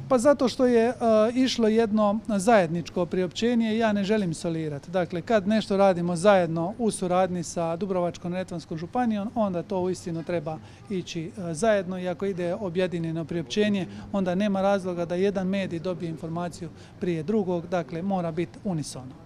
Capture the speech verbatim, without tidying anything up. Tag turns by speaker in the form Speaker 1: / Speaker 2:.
Speaker 1: Pa zato što je uh, išlo jedno zajedničko priopćenje i ja ne želim solirati. Dakle, kad nešto radimo zajedno u suradnji sa Dubrovačko-neretvanskom županijom, onda to uistinu treba ići uh, zajedno i ako ide objedinjeno priopćenje, onda nema razloga da jedan medij dobije informaciju prije drugog, dakle mora biti unisono.